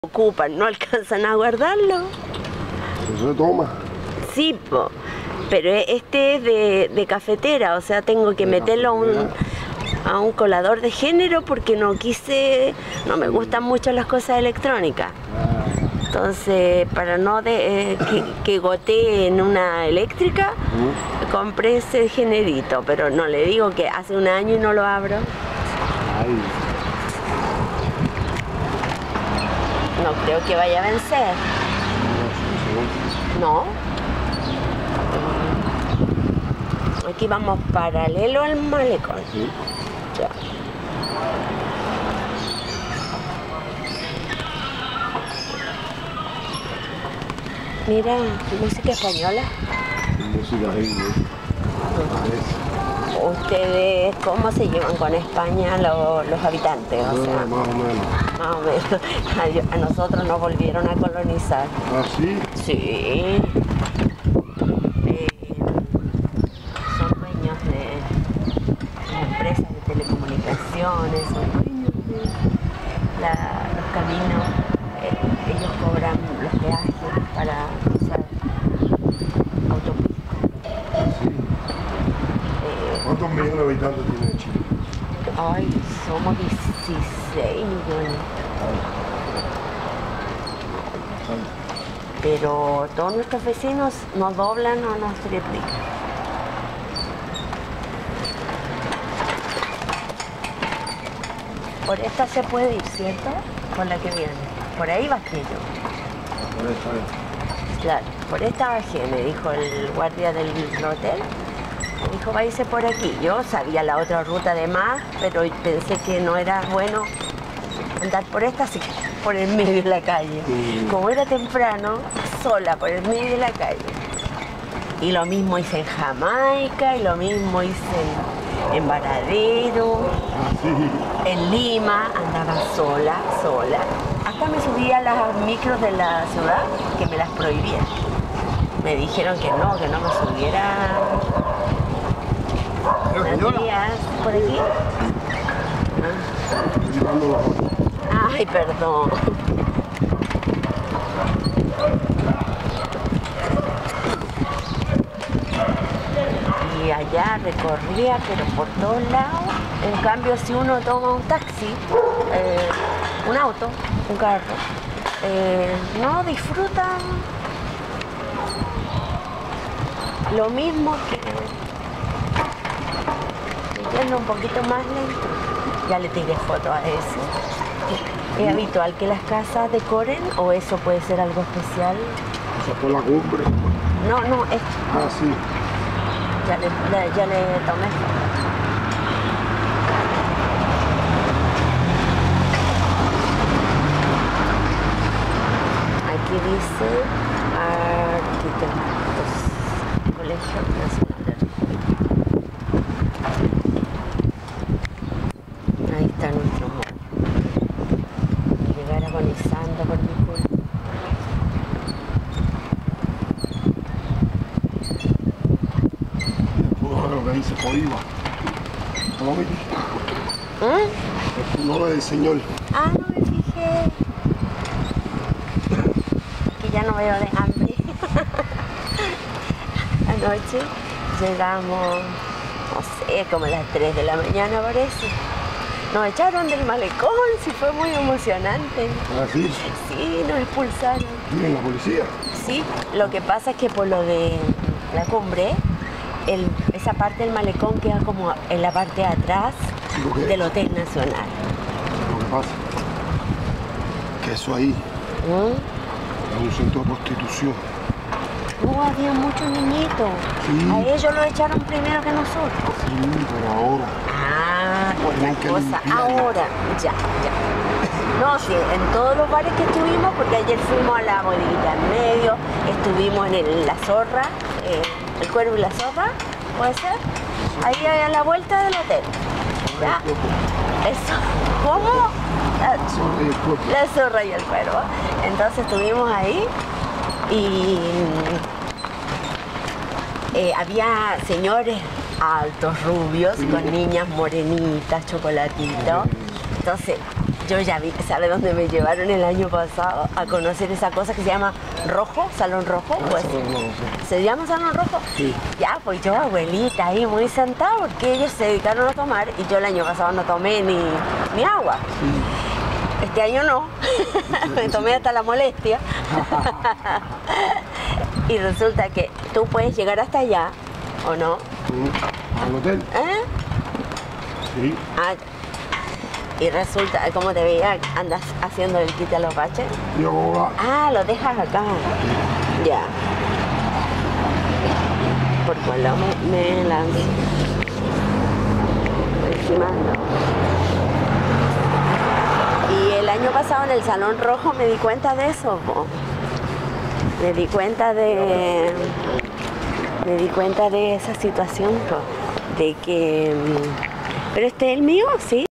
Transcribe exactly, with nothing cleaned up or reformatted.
Ocupan, no alcanzan a guardarlo. Eso se toma. Sí, po, pero este es de, de cafetera, o sea, tengo que de meterlo a un, a un colador de género porque no quise, no me gustan mucho las cosas electrónicas. Entonces, para no de, eh, que, que gotee en una eléctrica, uh. compré ese generito, pero no le digo que hace un año y no lo abro. Ay. No creo que vaya a vencer. No. Aquí vamos paralelo al malecón. Sí. Ya. Mira, música española. Música inglés. ¿Ustedes cómo se llevan con España lo, los habitantes? O sea, más o menos. Más o menos. A, a nosotros nos volvieron a colonizar. ¿Ah, sí? Sí. Eh, son dueños de, de empresas de telecomunicaciones, son dueños de la, los caminos. Eh, ellos cobran los peajes para usar autopistas. Sí. Eh, ¿Cuántos millones de habitantes tiene Chile? Ay, somos dieciséis millones. Pero todos nuestros vecinos nos doblan o nos triplican. Por esta se puede ir, ¿cierto? Por la que viene. Por ahí bajé yo. Por esta vez. Claro, por esta bajé, me dijo el guardia del hotel. Me dijo, váyase por aquí. Yo sabía la otra ruta de más, pero pensé que no era bueno andar por esta, así que por el medio de la calle. Sí. Como era temprano, sola por el medio de la calle. Y lo mismo hice en Jamaica, y lo mismo hice en, en Varadero, sí. En Lima, andaba sola, sola. Hasta me subí a las micros de la ciudad, que me las prohibían. Me dijeron que no, que no me subiera. Buenos días, ¿por aquí? Ay, perdón. Y allá recorría, pero por todos lados. En cambio, si uno toma un taxi, eh, un auto, un carro, eh, no disfruta lo mismo que yendo un poquito más lento. Ya le tiré foto a eso. ¿Es habitual que las casas decoren o eso puede ser algo especial? Eso es por la cumbre. No, no, es... Ah, sí. Ya le, le, ya le tomé foto. Aquí dice Arquitectos, Colegio Nacional de Arquitectos. Ahí está nuestro mall. Llegar agonizando por mi culpa. Lo que dice Coiba. ¿No lo vi? ¿Eh? El culo del señor. Ah, no me fijé. Que ya no veo de hambre. Anoche llegamos, no sé, como a las tres de la mañana parece. Nos echaron del malecón, sí, fue muy emocionante. ¿Ah, sí? Sí, nos expulsaron. ¿Quién, la policía? Sí, lo que pasa es que por lo de la cumbre, el, esa parte del malecón queda como en la parte de atrás sí, del Hotel Nacional. Lo que pasa que eso ahí ¿Mm? es un centro de prostitución. No, había muchos niñitos. Sí. A ellos los echaron primero que nosotros. Sí, pero ahora. Ah, otra cosa. Ahora, ya, ya. No, sí, en todos los bares que estuvimos, porque ayer fuimos a la bodeguita en medio, estuvimos en el, la zorra, eh, el Cuervo y la Zorra, ¿puede ser? Ahí a la vuelta del hotel. ¿Ya? Eso. ¿Cómo? La, la Zorra y el Cuervo. Entonces estuvimos ahí y eh, había señores altos, rubios, con niñas morenitas, chocolatitos. Entonces yo ya vi, ¿sabe dónde me llevaron el año pasado? A conocer esa cosa que se llama Rojo, Salón Rojo. Pues, ¿se llama Salón Rojo? Sí. Ya, pues yo, abuelita, ahí muy sentada, porque ellos se dedicaron a tomar y yo el año pasado no tomé ni, ni agua. Sí. Este año no, me tomé hasta la molestia. Y resulta que tú puedes llegar hasta allá, ¿o no? ¿Al hotel? ¿Eh? Sí. Ah, y resulta, como te veía, andas haciendo el quite a los baches. Yo voy a... Ah, lo dejas acá. Ya. Por cuál lado me, me lanzo. Encima no. Y el año pasado en el Salón Rojo me di cuenta de eso, po. Me di cuenta de... Me di cuenta de esa situación, po. De que... ¿Pero este es el mío? Sí.